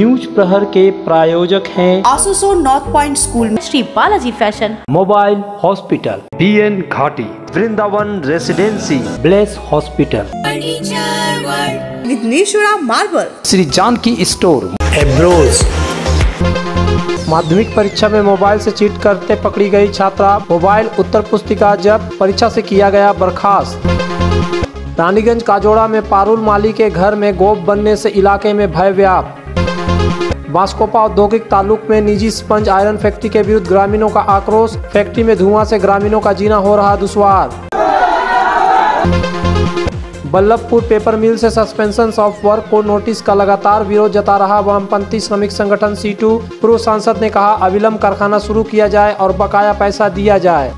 News प्रहर के प्रायोजक हैं आसनसोल नॉर्थ पॉइंट स्कूल में Shri Balaji fashion, mobile hospital, BN घाटी, Vrindavan residency, bless hospital, Vighneshwara marble, Shri Janaki store, एब्रोज। माध्यमिक परीक्षा में मोबाइल से चीट करते पकड़ी गई छात्रा, मोबाइल उत्तर पुस्तिका जब्त, परीक्षा से किया गया बर्खास्त। रानीगंज काजोड़ा में पारुल माली के घर में गोप बनने से इलाके में भय व्याप्त। बांसकोपा औद्योगिक तालुक में निजी स्पंज आयरन फैक्ट्री के विरुद्ध ग्रामीणों का आक्रोश, फैक्ट्री में धुआं से ग्रामीणों का जीना हो रहा दुश्वार। बल्लभपुर पेपर मिल से सस्पेंशन ऑफ वर्क को नोटिस का लगातार विरोध जता रहा वामपंथी श्रमिक संगठन C2। पूर्व सांसद ने कहा अविलंब कारखाना शुरू किया जाए और बकाया पैसा दिया जाए।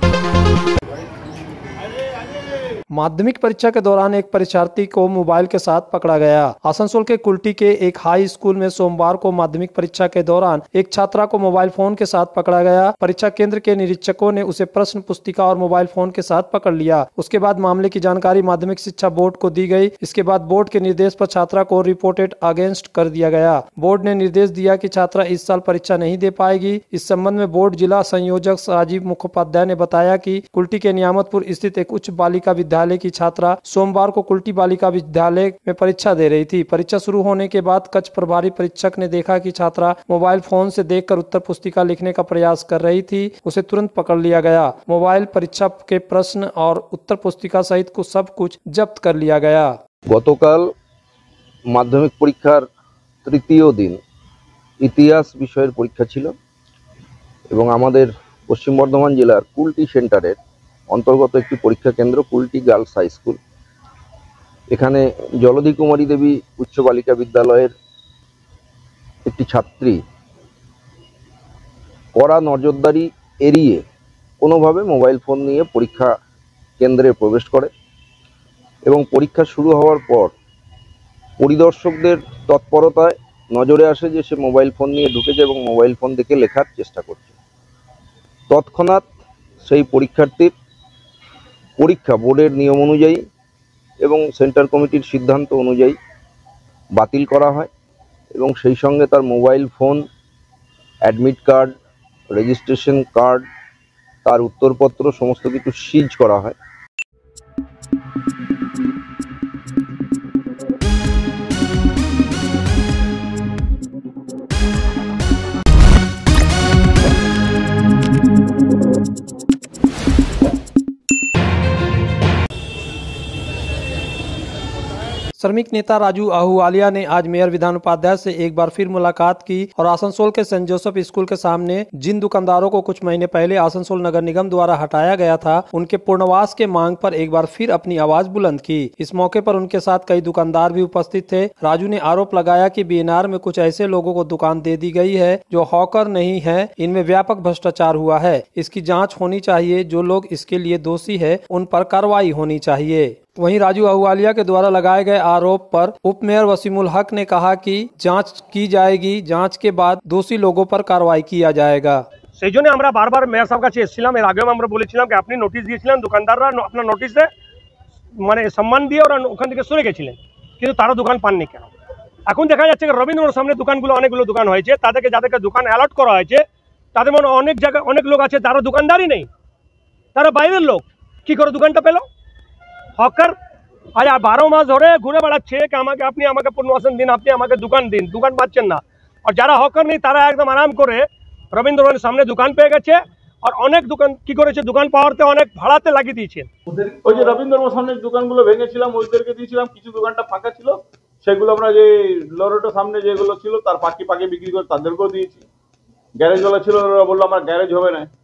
माध्यमिक परीक्षा के दौरान एक परीक्षार्थी को मोबाइल के साथ पकड़ा गया। आसनसोल के कुल्टी के एक हाई स्कूल में सोमवार को माध्यमिक परीक्षा के दौरान एक छात्रा को मोबाइल फोन के साथ पकड़ा गया। परीक्षा केंद्र के निरीक्षकों ने उसे प्रश्न पुस्तिका और मोबाइल फोन के साथ पकड़ लिया। उसके बाद मामले की जानकारी माध्यमिक शिक्षा बोर्ड को दी गई। इसके बाद बोर्ड के निर्देश पर छात्रा को रिपोर्टेड अगेंस्ट कर दिया गया। बोर्ड ने निर्देश दिया कि छात्रा इस साल परीक्षा नहीं दे पाएगी। इस संबंध में बोर्ड जिला संयोजक राजीव मुखोपाध्याय ने बताया कि कुल्टी के नियामतपुर स्थित एक उच्च बालिका विद्यालय की छात्रा सोमवार को कुल्टी बालिका विद्यालय में परीक्षा दे रही थी। परीक्षा शुरू होने के बाद कक्ष प्रभारी परीक्षक ने देखा कि छात्रा मोबाइल फोन से देखकर उत्तर पुस्तिका लिखने का प्रयास कर रही थी। उसे तुरंत पकड़ लिया गया। मोबाइल परीक्षा के प्रश्न और उत्तर पुस्तिका सहित को सब कुछ जब्त कर लिया गया। गतकाल माध्यमिक परीक्षार तृतीय दिन इतिहास विषयेर परीक्षा छिलो एबं आमादेर पश्चिम बर्धमान जिलार कुल्टी सेंटारेर अंतर्गत एक परीक्षा केंद्र कुल्टी गार्लस हाई स्कूल। एखाने जलधि कुमारी देवी उच्च बालिका विद्यालयेर एक छात्री कड़ा नजरदारी एड़िए कोनोभावे मोबाइल फोन निये परीक्षा केंद्रे प्रवेश करे एबं परीक्षा शुरू होवार पर परिदर्शकदेर तत्परताय नजरे आसे जे से मोबाइल फोन निये ढुकेছে एबं मोबाइल फोन देखे लेखार चेष्टा करছে। तत्क्षणात् सेई परीक्षार्थीर परीक्षा बोर्डर नियम अनुयायी एवं सेंटर कमिटिर सिद्धांत अनुयायी बातिल करा है एवं सेई संगे तार mobile phone, admit card, registration card, तार उत्तरपत्र समस्त किछु सीज करा है। श्रमिक नेता राजू आहूवालिया ने आज मेयर विधान उपाध्याय से एक बार फिर मुलाकात की और आसनसोल के सेंट जोसेफ स्कूल के सामने जिन दुकानदारों को कुछ महीने पहले आसनसोल नगर निगम द्वारा हटाया गया था, उनके पुनर्वास के मांग पर एक बार फिर अपनी आवाज बुलंद की। इस मौके पर उनके साथ कई दुकानदार भी उपस्थित थे। राजू ने आरोप लगाया कि BNR में कुछ ऐसे लोगों को दुकान दे दी गई है जो हॉकर नहीं है। इनमें व्यापक भ्रष्टाचार हुआ है। इसकी जाँच होनी चाहिए। जो लोग इसके लिए दोषी है उन पर कार्रवाई होनी चाहिए। वहीं राजू आहूवालिया के द्वारा लगाए गए आरोप पर उप मेयर वसीमुल हक ने कहा कि जांच की जाएगी। जांच के बाद दोषी लोगों पर कार्रवाई किया जाएगा। সেইজন্য আমরা বারবার মেয়র সাহেবের কাছে এসেছিলাম। এর আগেও আমরা বলেছিলাম যে আপনি নোটিশ দিয়েছিলেন, দোকানদাররা আপনার নোটিশে মানে সম্মান দিয়ে ওরা ওখান থেকে সরে গেছিলেন, কিন্তু তারা দোকান পাননি কেন? এখন দেখা যাচ্ছে যে রবীন্দ্রনাথ সামনে দোকানগুলো অনেকগুলো দোকান হয়েছে, যাদেরকে দোকান অ্যালট করা হয়েছে তাদের মনে অনেক জায়গায় অনেক লোক আছে যারা দোকানদারই নেই, তারা বাইরের লোক। কি করে দোকানটা পেল? হকার আজ 12 মাস ধরে ঘুরে বেড়াচ্ছে कि আপনি আমাকে পুনর্বাসন দিন, আপনি আমাকে দোকান দিন, দোকান পাচ্ছেন না। আর যারা হকার নেই তারা একদম আরাম করে রবীন্দ্রনাথের সামনে দোকান পেয়ে গেছে। আর অনেক দোকান কি করেছে, দোকান পাওয়াতে অনেক ভাড়াতে লাগিয়ে দিয়েছে। ওই যে রবীন্দ্রনাথ সামনে দোকানগুলো ভেঙেছিলাম ওইদেরকে দিয়েছিলাম, কিছু দোকানটা ফাঁকা ছিল সেগুলো আমরা যে লরেটো সামনে যেগুলো ছিল তার পাখি বিক্রি করে তাদেরকেও দিয়েছি। গ্যারেজওয়ালা ছিল ওরা বললো আমার গ্যারেজ হবে না।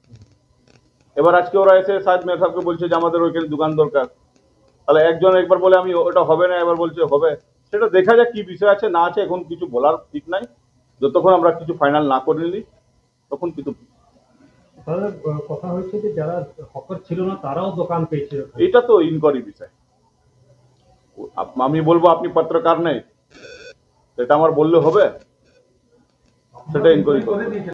এবার আজকে ওরা এসে সাহেব মেয়র সাহেবকে বলছে যে আমাদের ওইখানে দোকান দরকার। তাহলে একজন একবার বলে আমি ওটা হবে না, এবার বলছে হবে। সেটা দেখা যাক কি বিষয় আছে না আছে, এখন কিছু বলার ঠিক নাই। যতক্ষণ আমরা কিছু ফাইনাল না করে নিই তখন কিছু কথা হচ্ছে যে যারা হকার ছিল না তারাও দোকান পেয়েছে। এটা তো ইনকোয়ারি বিষয়। আমি বলবো আপনি পত্রকার নেই, সেটা আমার বললে হবে? সেটা ইনকোয়ারি করে।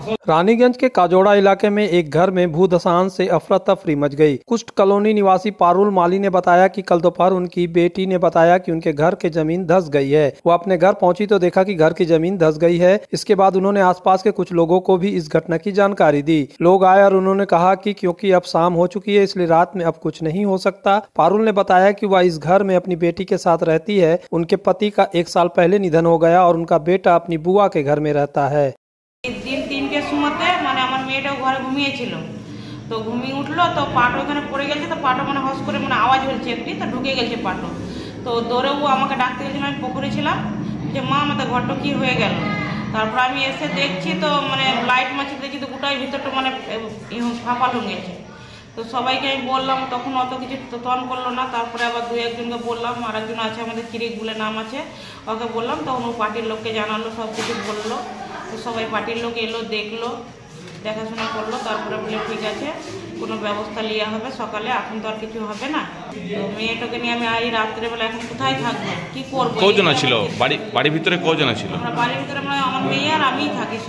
रानीगंज के काजोड़ा इलाके में एक घर में भूधसान से अफरा तफरी मच गई। कुष्ठ कॉलोनी निवासी पारुल माली ने बताया कि कल दोपहर उनकी बेटी ने बताया कि उनके घर की जमीन धंस गई है। वो अपने घर पहुंची तो देखा कि घर की जमीन धंस गई है। इसके बाद उन्होंने आसपास के कुछ लोगों को भी इस घटना की जानकारी दी। लोग आए और उन्होंने कहा कि क्योंकि अब शाम हो चुकी है इसलिए रात में अब कुछ नहीं हो सकता। पारुल ने बताया कि वह इस घर में अपनी बेटी के साथ रहती है। उनके पति का 1 साल पहले निधन हो गया और उनका बेटा अपनी बुआ के घर में रहता है। दिन 3টের সময়তে মানে আমার মেয়েটাও ঘরে ঘুমিয়েছিল, তো ঘুমিয়ে উঠলো তো পাটো এখানে পড়ে গেছে, তো পাটো মানে হস করে মানে আওয়াজ হচ্ছে একটি, তো ঢুকে গেছে পাটো, তো দৌড়ে ও আমাকে ডাকতে গেছিল। আমি পুকুরে ছিলাম যে মা আমাদের ঘরটা কি হয়ে গেল। তারপর আমি এসে দেখছি তো মানে লাইট মারছি, দেখছি তো গোটাই ভিতরটা মানে ফাঁপা হয়ে গেছে। তো সবাইকে আমি বললাম, তখন অত কিছু তখন করলো না। তারপরে আবার 2-1জনকে বললাম, আর একজন আছে আমাদের কিরিক বলে নাম আছে, ওকে বললাম, তখন ও পার্টির লোককে জানালো, সব কিছু বললো। তো সবাই পার্টির লোক এলো, দেখলো, দেখাশোনা করলো, তারপরে বলে ঠিক আছে কোনো ব্যবস্থা নেওয়া হবে সকালে, এখন তো আর কিছু হবে না। তো মেয়েটাকে নিয়ে আমি এই রাত্রেবেলা এখন কোথায় থাকবো, কি করবো। কজন ছিল বাড়ির ভিতরে? কজন ছিল? আমরা বাড়ির ভিতরে আমার মেয়ে আর আমিই থাকি।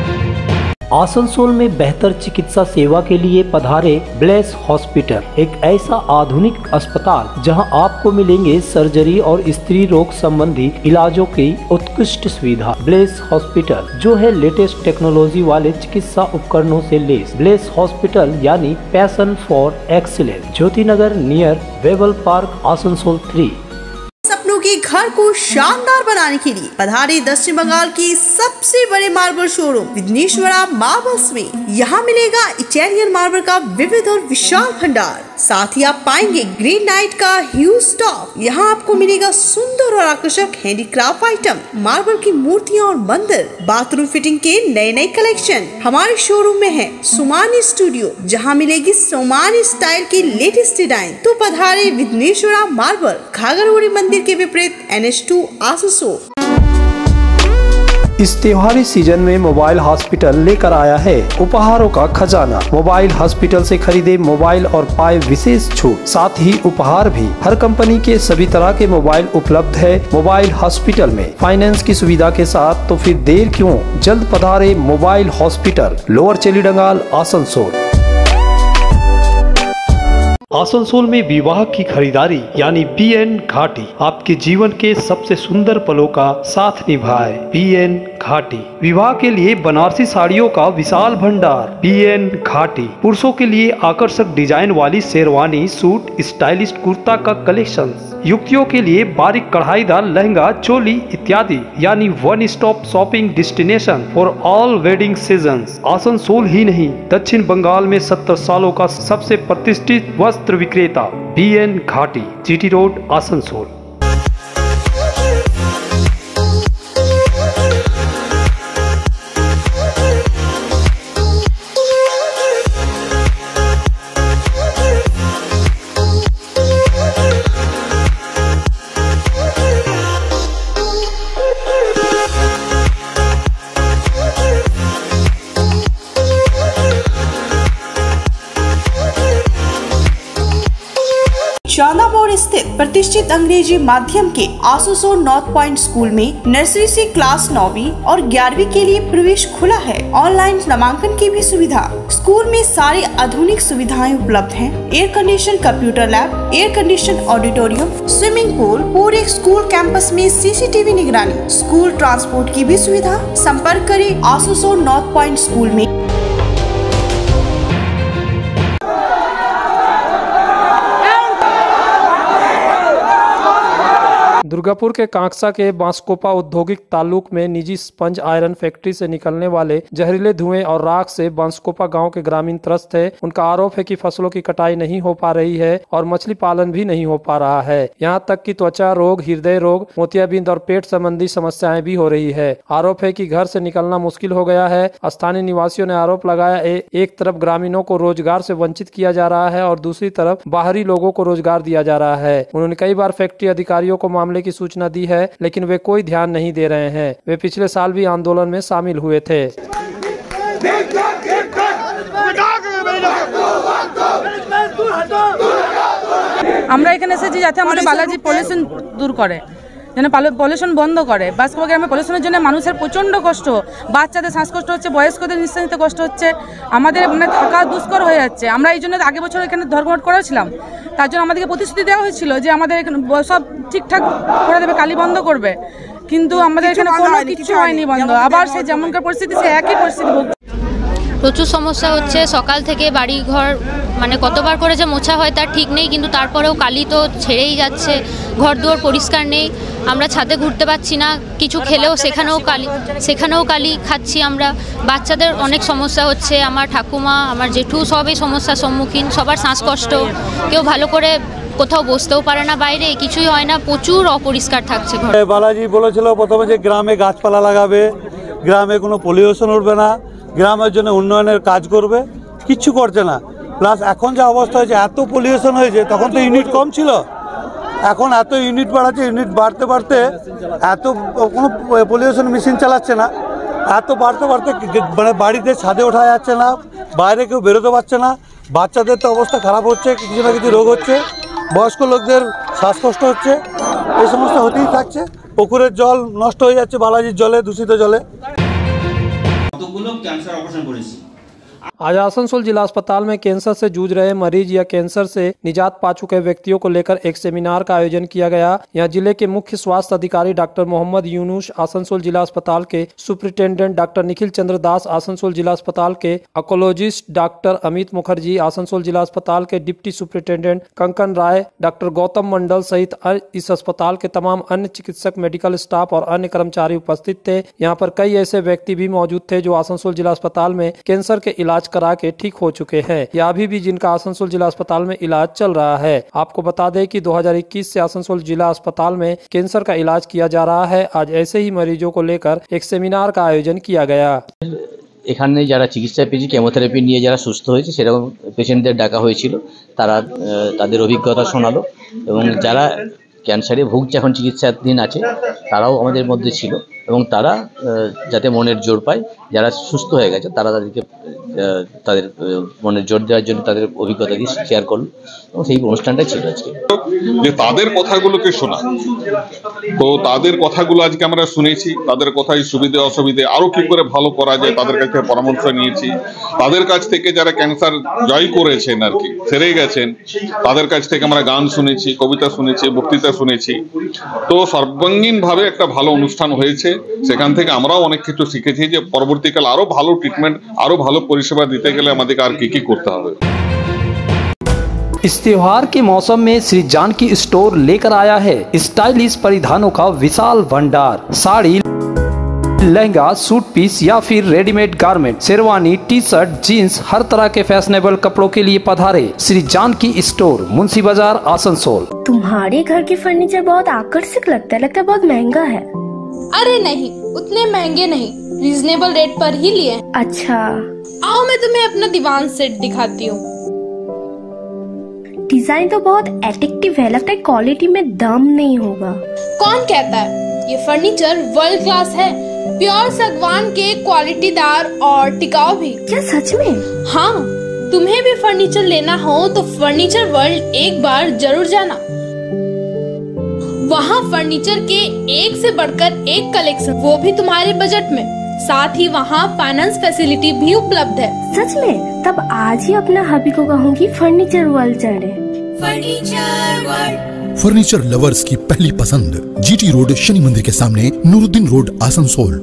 आसनसोल में बेहतर चिकित्सा सेवा के लिए पधारे ब्लेस हॉस्पिटल, एक ऐसा आधुनिक अस्पताल जहां आपको मिलेंगे सर्जरी और स्त्री रोग संबंधी इलाजों की उत्कृष्ट सुविधा। ब्लेस हॉस्पिटल जो है लेटेस्ट टेक्नोलॉजी वाले चिकित्सा उपकरणों से लेस। ब्लेस हॉस्पिटल यानी passion for excellence, Jyoti Nagar near Webel park, Asansol 3। सपनों के घर को शानदार बनाने के लिए पधारे दक्षिण बंगाल की सबसे बड़े मार्बल शोरूम विघ्नेश्वरा मार्बल्स में। यहाँ मिलेगा इटालियन मार्बल का विविध और विशाल भंडार, साथ ही आप पाएंगे ग्रेनाइट का ह्यूज स्टॉक। यहाँ आपको मिलेगा सुंदर और आकर्षक हैंडीक्राफ्ट आइटम, मार्बल की मूर्तियाँ और मंदिर, बाथरूम फिटिंग के नए नए कलेक्शन। हमारे शोरूम में है सोमानी स्टूडियो, जहाँ मिलेगी सोमानी स्टाइल की लेटेस्ट डिजाइन। तो पधारे विघ्नेश्वरा मार्बल, घाघरगुड़ी मंदिर के विपरीत NH2 आसनसोल। इस त्योहारी सीजन में मोबाइल हॉस्पिटल लेकर आया है उपहारों का खजाना। मोबाइल हॉस्पिटल से खरीदे मोबाइल और पाए विशेष छूट, साथ ही उपहार भी। हर कंपनी के सभी तरह के मोबाइल उपलब्ध है मोबाइल हॉस्पिटल में, फाइनेंस की सुविधा के साथ। तो फिर देर क्यों, जल्द पधारे mobile hospital, lower Chelidangal, Asansol. Asansol में विवाह की खरीदारी यानी BN घाटी आपके जीवन के सबसे सुंदर पलों का साथ निभाए। BN घाटी विवाह के लिए बनारसी साड़ियों का विशाल भंडार। BN घाटी पुरुषों के लिए आकर्षक डिजाइन वाली शेरवानी, सूट, स्टाइलिश कुर्ता का कलेक्शन, युवतियों के लिए बारीक कढ़ाईदार लहंगा, चोली इत्यादि, यानी one stop shopping destination for all wedding seasons. Asansol ही नहीं, दक्षिण बंगाल में 70 सालों का सबसे प्रतिष्ठित वस्त्र विक्रेता BN घाटी, GT रोड, आसनसोल। चांदामोड़ स्थित प्रतिष्ठित अंग्रेजी माध्यम के आसनसोल नॉर्थ पॉइंट स्कूल में नर्सरी से क्लास 9वीं और 11वीं के लिए प्रवेश खुला है। ऑनलाइन नामांकन की भी सुविधा। स्कूल में सारी आधुनिक सुविधाएं उपलब्ध हैं। Air condition computer lab, air condition auditorium, swimming pool, पूरे स्कूल कैंपस में CCTV निगरानी, स्कूल ट्रांसपोर्ट की भी सुविधा। संपर्क करें आसनसोल नॉर्थ पॉइंट स्कूल में। दुर्गापुर के कांकसा के बांसकोपा औद्योगिक ताल्लुक में निजी स्पंज आयरन फैक्ट्री से निकलने वाले जहरीले धुएं और राख से बांसकोपा गांव के ग्रामीण त्रस्त है। उनका आरोप है कि फसलों की कटाई नहीं हो पा रही है और मछली पालन भी नहीं हो पा रहा है। यहां तक कि त्वचा रोग, हृदय रोग, मोतियाबिंद और पेट संबंधी समस्याएं भी हो रही है। आरोप है कि घर से निकलना मुश्किल हो गया है। स्थानीय निवासियों ने आरोप लगाया, एक तरफ ग्रामीणों को रोजगार से वंचित किया जा रहा है और दूसरी तरफ बाहरी लोगों को रोजगार दिया जा रहा है। उन्होंने कई बार फैक्ट्री अधिकारियों को मामले की सूचना दी है, लेकिन वे कोई ध्यान नहीं दे रहे हैं। वे पिछले साल भी आंदोलन में शामिल हुए थे। আমরা এখানে এসেছি যাতে আমাদের বালাজি পলিউশন দূর করে। যেন পলিউশন বন্ধ করে। বাঁশখাপা গ্রামে পলিউশনের জন্য মানুষের প্রচণ্ড কষ্ট, বাচ্চাদের শ্বাসকষ্ট হচ্ছে, বয়স্কদের নিঃশ্বাস নিতে কষ্ট হচ্ছে, আমাদের মানে থাকা দুষ্কর হয়ে যাচ্ছে। আমরা এই জন্য আগে বছর এখানে ধর্মঘট করেছিলাম, তার জন্য আমাদেরকে প্রতিশ্রুতি দেওয়া হয়েছিল যে আমাদের এখানে সব ঠিকঠাক করে দেবে, কালি বন্ধ করবে, কিন্তু আমাদের এখানে কোনো কিছু হয়নি বন্ধ। আবার সে যেমনকার পরিস্থিতি, সে একই পরিস্থিতি ভুগছে। প্রচুর সমস্যা হচ্ছে, সকাল থেকে বাড়ি ঘর মানে কতবার করে যে মোছা হয় তার ঠিক নেই, কিন্তু তারপরেও কালি তো ছেড়েই যাচ্ছে, ঘর দুয়ার পরিষ্কার নেই, আমরা ছাদে ঘুরতে পারছি না, কিছু খেলেও সেখানেও কালি খাচ্ছি আমরা। বাচ্চাদের অনেক সমস্যা হচ্ছে, আমার ঠাকুমা আমার জেঠু সবই সমস্যার সম্মুখীন, সবার শ্বাসকষ্ট, কেউ ভালো করে কোথাও বসতেও পারে না, বাইরে কিছুই হয় না, প্রচুর অপরিষ্কার থাকছে ঘর। বালাজি বলেছিল প্রথমে যে গ্রামে গাছপালা লাগাবে, গ্রামে কোনো পলিউশন উঠবে না, গ্রামের জন্য উন্নয়নের কাজ করবে, কিচ্ছু করছে না। প্লাস এখন যা অবস্থা হয়েছে, এত পলিউশন হয়েছে, তখন তো ইউনিট কম ছিল, এখন এত ইউনিট বাড়াচ্ছে, ইউনিট বাড়তে বাড়তে এত কোনো পলিউশন মেশিন চালাচ্ছে না, এত বাড়তে বাড়তে মানে বাড়িতে ছাদে ওঠা যাচ্ছে না, বাইরে কেউ বেরোতে পারছে না, বাচ্চাদের তো অবস্থা খারাপ হচ্ছে, কিছু না কিছু রোগ হচ্ছে, বয়স্ক লোকদের শ্বাসকষ্ট হচ্ছে, এই সমস্যা হতেই থাকছে। পুকুরের জল নষ্ট হয়ে যাচ্ছে, বালাজির জলে, দূষিত জলে। आज आसनसोल जिला अस्पताल में कैंसर से जूझ रहे मरीज या कैंसर से निजात पा चुके व्यक्तियों को लेकर एक सेमिनार का आयोजन किया गया। यहां जिले के मुख्य स्वास्थ्य अधिकारी डॉक्टर मोहम्मद यूनुस, आसनसोल जिला अस्पताल के सुपरिटेंडेंट डॉक्टर निखिल चंद्र दास, आसनसोल जिला अस्पताल के ऑकोलॉजिस्ट डॉक्टर अमित मुखर्जी, आसनसोल जिला अस्पताल के deputy superintendent Kankan Roy, doctor Gautam Mandal सहित इस अस्पताल के तमाम अन्य चिकित्सक, मेडिकल स्टाफ और अन्य कर्मचारी उपस्थित थे। यहाँ पर कई ऐसे व्यक्ति भी मौजूद थे जो आसनसोल जिला अस्पताल में कैंसर के इलाज करा के ठीक हो चुके हैं या अभी भी जिनका आसनसोल जिला अस्पताल में इलाज चल रहा है। आपको बता दें कि 2021 से आसनसोल जिला अस्पताल में कैंसर का इलाज किया जा रहा है। आज ऐसे ही मरीजों को लेकर एक सेमिनार का आयोजन किया गया। এখানে যারা চিকিৎসা পেয়েছে, কেমোথেরাপি নিয়ে যারা সুস্থ হয়েছে সেরকম পেশেন্টদের ডাকা হয়েছিল, তারা তাদের অভিজ্ঞতা শোনালো, এবং যারা ক্যান্সারে ভুগছে এখন চিকিৎসাধীন আছে তারাও আমাদের মধ্যে ছিল, এবং তারা যাতে মনের জোর পায়, যারা সুস্থ হয়ে গেছে তারা তাদের মনের জোর দেওয়ার জন্য তাদের অভিজ্ঞতা দিয়ে শেয়ার করলো, এবং সেই অনুষ্ঠানটা ছিল আজকে। যে তাদের কথাগুলোকে শোনা, তো তাদের কথাগুলো আজকে আমরা শুনেছি, তাদের কথাই সুবিধে অসুবিধে আরো কি করে ভালো করা যায় তাদের কাছ থেকে পরামর্শ নিয়েছি। তাদের কাছ থেকে যারা ক্যান্সার জয় করেছেন আর কি, সেরে গেছেন, তাদের কাছ থেকে আমরা গান শুনেছি, কবিতা শুনেছি, বক্তৃতা শুনেছি। তো সর্বাঙ্গীন ভাবে একটা ভালো অনুষ্ঠান হয়েছে, সেখান থেকে আমরাও অনেক কিছু শিখেছি যে পরবর্তীকালে আরো ভালো ট্রিটমেন্ট, আরো ভালো পরিষেবা দিতে গেলে আমাদেরকে আর কি করতে হবে। इस त्योहार के मौसम में श्री जानकी स्टोर लेकर आया है स्टाइलिश परिधानों का विशाल भंडार। साड़ी, लहंगा, सूट पीस या फिर readymade garment, sherwani, T shirt, jeans, हर तरह के फैशनेबल कपड़ों के लिए पधारे श्री जानकी स्टोर, मुंशी बाजार, आसनसोल। तुम्हारे घर के फर्नीचर बहुत आकर्षक लगता है बहुत महंगा है। अरे नहीं, उतने महंगे नहीं, रीजनेबल रेट पर ही लिए। अच्छा, आओ मैं तुम्हें अपना दीवान सेट दिखाती हूँ। डिजाइन तो बहुत एट्रैक्टिव है, लगता है क्वालिटी में दम नहीं होगा। कौन कहता है? ये फर्नीचर वर्ल्ड क्लास है, प्योर सागवान के, क्वालिटीदार और टिकाऊ भी। क्या सच में? हाँ, तुम्हें भी फर्नीचर लेना हो तो फर्नीचर वर्ल्ड एक बार जरूर जाना। वहाँ फर्नीचर के एक से बढ़कर एक कलेक्शन, वो भी तुम्हारे बजट में। साथ ही वहाँ फाइनेंस फैसिलिटी भी उपलब्ध है। सच में? तब आज ही अपना हबी को कहूँगी फर्नीचर वर्ल्ड चढ़े। फर्नीचर लवर्स की पहली पसंद, जीटी रोड, शनि मंदिर के सामने, नूरुद्दीन रोड, आसनसोल।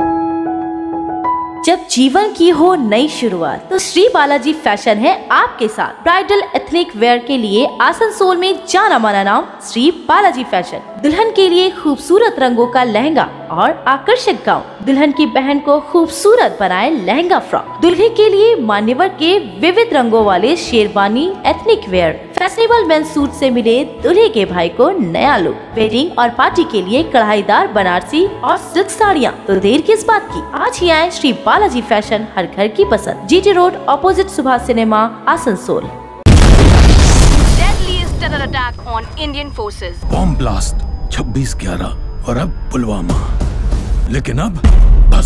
जब जीवन की हो नई शुरुआत तो श्री बालाजी फैशन है आपके साथ। ब्राइडल एथनिक वेयर के लिए आसनसोल में जाना माना नाम श्री बालाजी फैशन। दुल्हन के लिए खूबसूरत रंगों का लहंगा और आकर्षक गाउन, दुल्हन की बहन को खूबसूरत बनाए लहंगा फ्रॉक, दुल्हे के लिए मान्यवर के विविध रंगों वाले sherwani, ethnic wear, fashionable men's suit से मिले दूल्हे के भाई को नया लुक, वेडिंग और पार्टी के लिए कढ़ाईदार बनारसी और सिल्क साड़ियाँ। तो देर किस बात की, आज ही आए श्री बालाजी फैशन, हर घर की पसंद, GT road, opposite Subhash cinema, Asansol. Deadliest terror attack on Indian forces. Bomb blast 26/11 और अब पुलवामा, लेकिन अब बस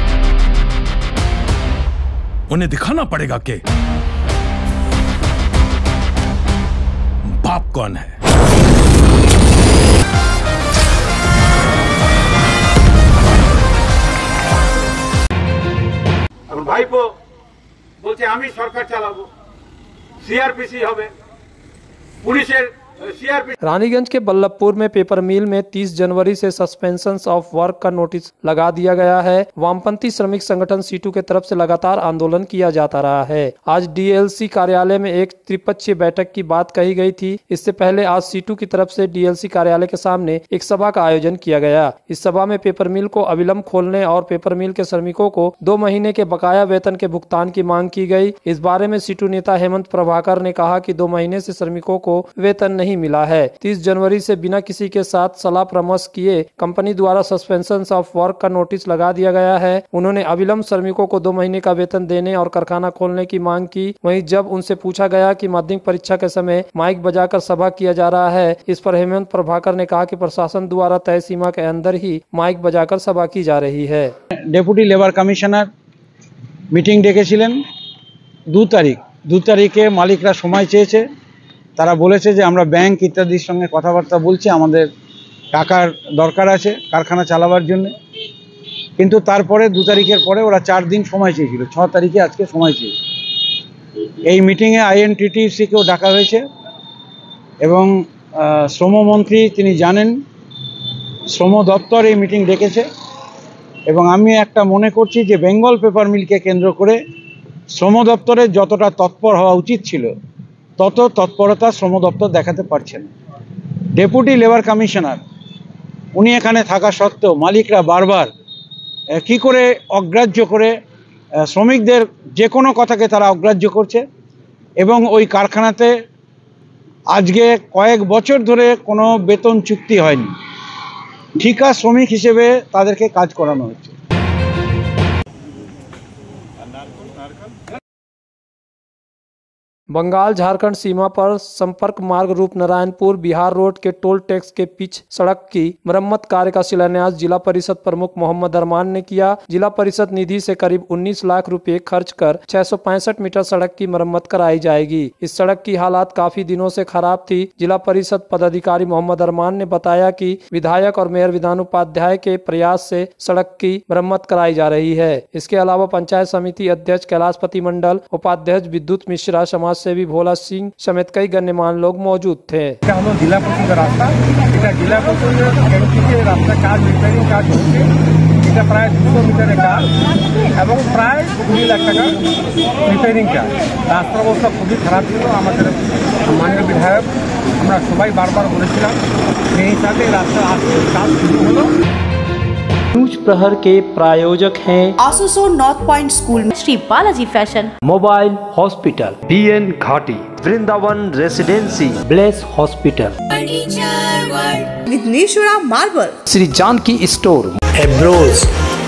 उन्हें दिखाना पड़ेगा कि बाप कौन है। আমি সরকার চালাবো, সিআরপিসি হবে, পুলিশের सीआरपी। रानीगंज के बल्लभपुर में पेपर मिल में 30 जनवरी से सस्पेंशन ऑफ वर्क का नोटिस लगा दिया गया है। वामपंथी श्रमिक संगठन सीटू के तरफ से लगातार आंदोलन किया जाता रहा है। आज डीएलसी कार्यालय में एक त्रिपक्षीय बैठक की बात कही गई थी। इससे पहले आज सीटू की तरफ से डीएलसी कार्यालय के सामने एक सभा का आयोजन किया गया। इस सभा में पेपर मिल को अविलंब खोलने और पेपर मिल के श्रमिकों को 2 महीने के बकाया वेतन के भुगतान की मांग की गई। इस बारे में सीटू नेता हेमंत प्रभाकर ने कहा कि 2 महीने से श्रमिकों को वेतन नहीं मिला है। 30 जनवरी से बिना किसी के साथ सलाह परामर्श किए कंपनी द्वारा सस्पेंशन ऑफ वर्क का नोटिस लगा दिया गया है। उन्होंने अविलंब श्रमिकों को 2 महीने का वेतन देने और कारखाना खोलने की मांग की। वहीं जब उनसे पूछा गया कि माध्यमिक परीक्षा के समय माइक बजाकर सभा किया जा रहा है, इस पर हेमंत प्रभाकर ने कहा कि प्रशासन द्वारा तय सीमा के अंदर ही माइक बजाकर सभा की जा रही है। डेपुटी लेबर कमिशनर मीटिंग ডেকেছিলেন 2 তারিখে মালিকরা সময় চেয়েছে। তারা বলেছে যে আমরা ব্যাংক ইত্যাদির সঙ্গে কথাবার্তা বলছি, আমাদের টাকার দরকার আছে কারখানা চালাবার জন্য। কিন্তু তারপরে 2 তারিখের পরে ওরা 4 দিন সময় চেয়েছিল, 6 তারিখে আজকে সময় চেয়েছে। এই মিটিংয়ে আইএনটিটিসিকেও ডাকা হয়েছে এবং শ্রমমন্ত্রী তিনি জানেন, শ্রম দপ্তর এই মিটিং ডেকেছে এবং আমি একটা মনে করছি যে বেঙ্গল পেপার মিলকে কেন্দ্র করে শ্রম দপ্তরের যতটা তৎপর হওয়া উচিত ছিল তত তৎপরতা শ্রম দপ্তর দেখাতে পারছে না। ডেপুটি লেবার কমিশনার উনি এখানে থাকা সত্ত্বেও মালিকরা বারবার কি করে অগ্রাহ্য করে শ্রমিকদের যে কোনো কথাকে তারা অগ্রাহ্য করছে এবং ওই কারখানাতে আজকে কয়েক বছর ধরে কোনো বেতন চুক্তি হয়নি। ঠিকা শ্রমিক হিসেবে তাদেরকে কাজ করানো হচ্ছে। बंगाल झारखंड सीमा पर संपर्क मार्ग रूपनारायणपुर बिहार रोड के टोल टैक्स के पिच सड़क की मरम्मत कार्य का शिलान्यास जिला परिषद प्रमुख मोहम्मद अरमान ने किया। जिला परिषद निधि से करीब 19 लाख रुपए खर्च कर 665 मीटर सड़क की मरम्मत कराई जाएगी। इस सड़क की हालात काफी दिनों से खराब थी। जिला परिषद पदाधिकारी मोहम्मद अरमान ने बताया कि विधायक और मेयर विधान उपाध्याय के प्रयास से सड़क की मरम्मत कराई जा रही है। इसके अलावा पंचायत समिति अध्यक्ष कैलाशपति मंडल, उपाध्यक्ष विद्युत मिश्रा, समाज सेवी भोला सिंह समेत कई गण्यमान्य लोग मौजूद थे। जिला परिषद रास्ता जिला परिषद रास्ता काज रिपेयरिंग काज होते प्राय 200 मीटर काज এবং প্রায় 20 লাখ টাকা রিপেয়ারিং কাজ। রাস্তার অবস্থা খুবই খারাপ ছিল। আমাদের মাননীয় বিধায়ক আমরা সবাই বারবার বলেছিলাম, সেই সাথে রাস্তা কাজ শুরু হলো। न्यूज प्रहर के प्रायोजक हैं आसुसो north point school, Shri Balaji fashion, mobile hospital, BN घाटी, Vrindavan residency, bless hospital, Vighneshwara marble, Shri Janaki store, एब्रोज